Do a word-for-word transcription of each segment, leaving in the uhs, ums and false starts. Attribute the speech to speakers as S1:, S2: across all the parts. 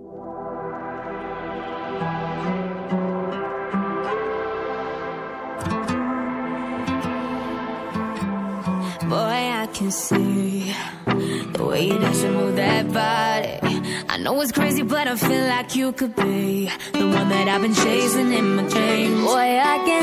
S1: Boy, I can see the way you dance and move that body. I know it's crazy, but I feel like you could be the one that I've been chasing in my dreams. Boy, I can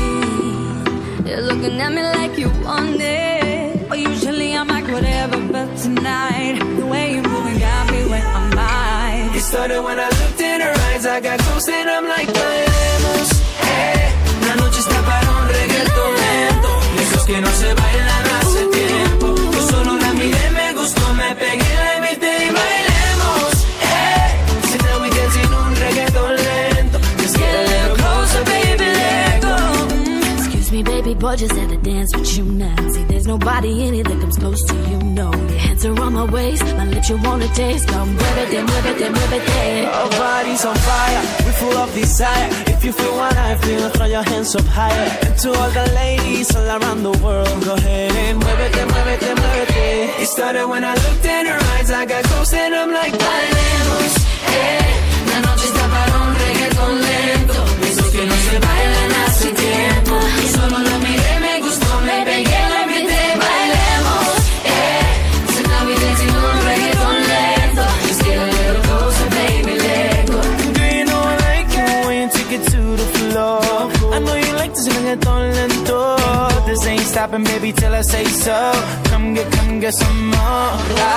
S1: see you're looking at me like you want it. But usually I'm like whatever, but tonight the way you're moving got me where I'm at.
S2: It started when I looked in her eyes. I got close and I'm like, bailemos, eh. La noche está para un reggaetón lento, esos que no se bailan hace tiempo. Yo solo la miré, me gustó, me pegué, la invité y bailemos, eh. So now we dancing un reggaetón lento. Just get a little closer, baby, let go.
S1: mm, Excuse me, baby boy, just had to dance with you now. See, there's nobody in it that comes close to you, no. Your hands are on my waist, my lips you wanna taste. Come muévete, muévete, muévete.
S2: Our bodies on fire, we full of desire. If you feel what I feel, throw your hands up higher. And to all the ladies all around the world, go ahead and muévete, muévete, muévete. It started when I looked in her eyes. I got close and I'm like, bailemos, eh. La noche está para un reggaetón lento, esos que no se bailan hace tiempo. Yo solo la miré, me gustó, me pegué, la invité, bailemos, eh. So now we dancing un reggaetón lento. Just get a little closer, baby, let go. Do you know I like it when you take it to the floor? I know you like this reggaetón lento. This ain't stopping, baby, till I say so. Come get, come get some more.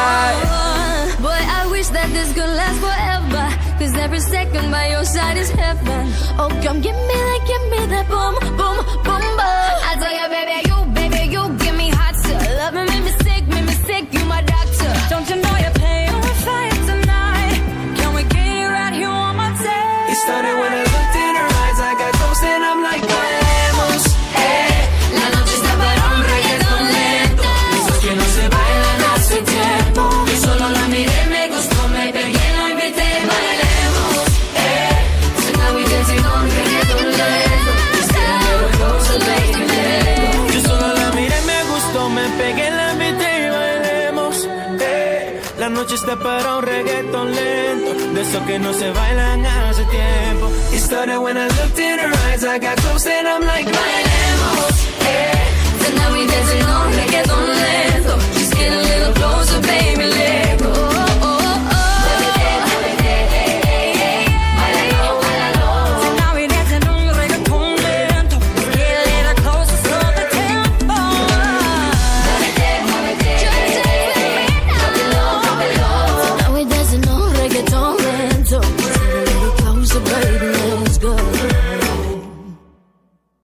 S1: Oh, boy, I wish that this could last forever, cause every second by your side is heaven. Oh, come give me that, give me that boom, boom, boom, boom. I tell you, baby, you, baby, you give me hot stuff. Love me, make me sick, make me sick, you my doctor. Don't you know you're paying on fire tonight? Can we get you right here on my table?
S2: It started when I looked in her eyes. I got close and I'm like, bailemos, eh. La noche está para un reggaetón lento, esos que no se bailan hace tiempo. Yo solo la miré, me gustó, me pegué, la invité, bailemos, eh. So now we dancing on reggaetón lento. Just get a little closer, baby, let go. Yo solo la miré, me gustó, me pegué, la invité y bailemos, eh. La noche está para un reggaetón lento, de esos que no se bailan hace tiempo. It started when I looked in her eyes. I got close and I'm like, bailemos, eh.
S1: So now we dancing on reggaeton lento. Just get a little closer, baby, let go.